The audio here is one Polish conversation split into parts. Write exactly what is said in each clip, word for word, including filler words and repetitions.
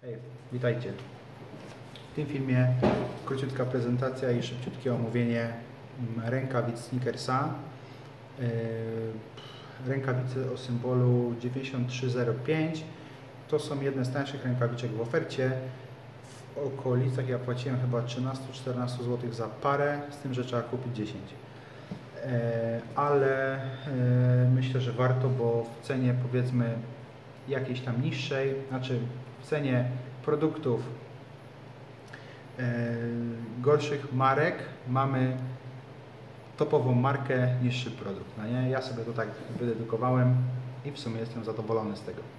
Hej, witajcie. W tym filmie króciutka prezentacja i szybciutkie omówienie rękawic Snickersa. Rękawice o symbolu dziewięćdziesiąt trzy zero pięć. To są jedne z tańszych rękawiczek w ofercie. W okolicach ja płaciłem chyba trzynaście do czternastu złotych za parę, z tym, że trzeba kupić dziesięć. Ale myślę, że warto, bo w cenie powiedzmy jakiejś tam niższej, znaczy w cenie produktów gorszych marek mamy topową markę, niższy produkt. No nie? Ja sobie to tak wydedukowałem i w sumie jestem zadowolony z tego.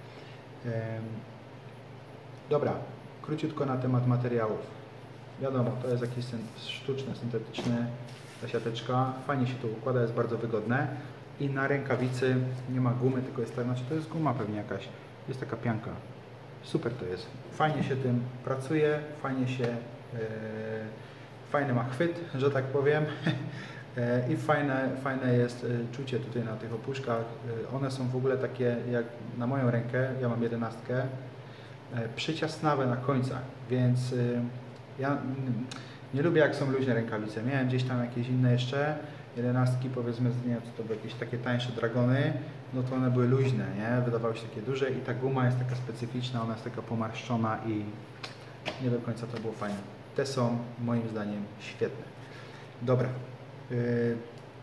Dobra, króciutko na temat materiałów. Wiadomo, to jest jakieś sztuczne, syntetyczne, ta siateczka. Fajnie się to układa, jest bardzo wygodne. I na rękawicy nie ma gumy, tylko jest tak, znaczy to jest guma pewnie jakaś. Jest taka pianka. Super to jest. Fajnie się tym pracuje, fajnie się, e, fajny ma chwyt, że tak powiem. e, I fajne, fajne jest e, czucie tutaj na tych opuszkach. E, one są w ogóle takie jak na moją rękę, ja mam jedenastkę, e, przyciasnawe na końcach, więc e, ja m, nie lubię jak są luźne rękawice. Miałem gdzieś tam jakieś inne jeszcze, jedenastki powiedzmy, nie wiem co to były, jakieś takie tańsze dragony, no to one były luźne, nie? Wydawały się takie duże i ta guma jest taka specyficzna, ona jest taka pomarszczona i nie do końca to było fajne. Te są moim zdaniem świetne. Dobra. Yy,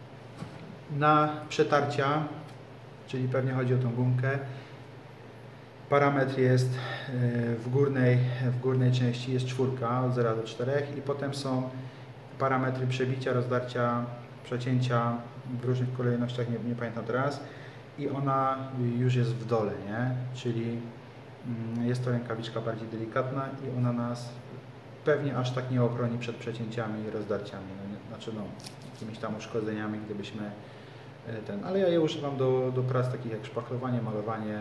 na przetarcia, czyli pewnie chodzi o tą gumkę, parametr jest yy, w górnej, w górnej części jest czwórka od zera do czterech i potem są parametry przebicia, rozdarcia, przecięcia w różnych kolejnościach, nie, nie pamiętam teraz. I ona już jest w dole, nie? Czyli jest to rękawiczka bardziej delikatna i ona nas pewnie aż tak nie ochroni przed przecięciami i rozdarciami, no, znaczy no, jakimiś tam uszkodzeniami, gdybyśmy ten, ale ja je używam do, do prac takich jak szpachlowanie, malowanie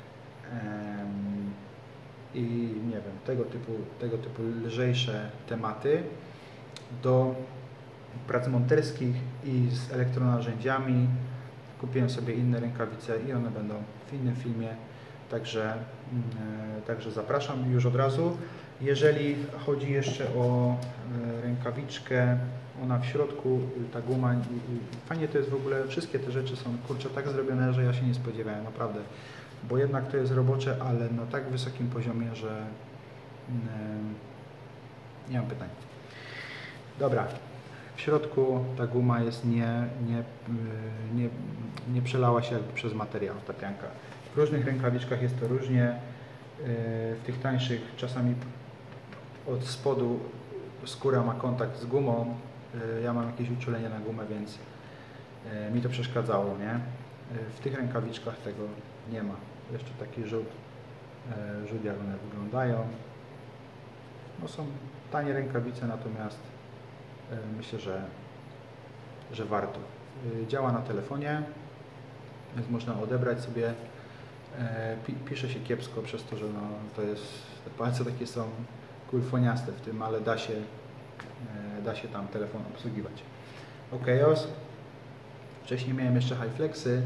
em, i nie wiem, tego typu, tego typu lżejsze tematy. Do prac monterskich i z elektronarzędziami kupiłem sobie inne rękawice i one będą w innym filmie, także, yy, także zapraszam już od razu. Jeżeli chodzi jeszcze o yy, rękawiczkę, ona w środku, ta guma, yy, fajnie to jest w ogóle, wszystkie te rzeczy są kurczę tak zrobione, że ja się nie spodziewałem, naprawdę, bo jednak to jest robocze, ale na tak wysokim poziomie, że yy, nie mam pytań. Dobra. W środku ta guma jest nie, nie, nie, nie przelała się jakby przez materiał, ta pianka. W różnych rękawiczkach jest to różnie. W tych tańszych czasami od spodu skóra ma kontakt z gumą. Ja mam jakieś uczulenie na gumę, więc mi to przeszkadzało, nie? W tych rękawiczkach tego nie ma. Jeszcze taki rzut, rzut jak one wyglądają. No są tanie rękawice, natomiast myślę, że, że warto. Działa na telefonie, więc można odebrać sobie. Pisze się kiepsko przez to, że no, to jest, te palce takie są kulfoniaste w tym, ale da się, da się tam telefon obsługiwać. Okejos. Wcześniej miałem jeszcze Highflexy,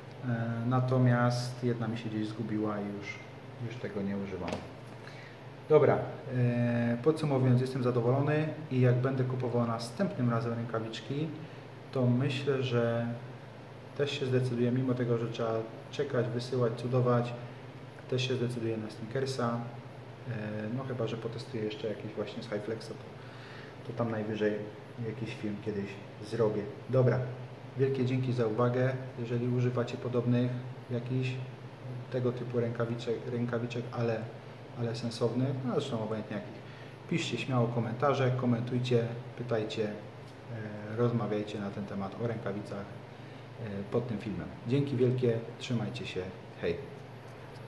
natomiast jedna mi się gdzieś zgubiła i już, już tego nie używam. Dobra, podsumowując, jestem zadowolony i jak będę kupował następnym razem rękawiczki, to myślę, że też się zdecyduję, mimo tego, że trzeba czekać, wysyłać, cudować, też się zdecyduję na Snickersa. No chyba, że potestuję jeszcze jakiś właśnie z Highflexa, to, to tam najwyżej jakiś film kiedyś zrobię. Dobra, wielkie dzięki za uwagę. Jeżeli używacie podobnych jakichś tego typu rękawiczek, rękawiczek ale ale sensownych, no zresztą obojętnie jakich. Piszcie śmiało komentarze, komentujcie, pytajcie, rozmawiajcie na ten temat o rękawicach pod tym filmem. Dzięki wielkie, trzymajcie się, hej!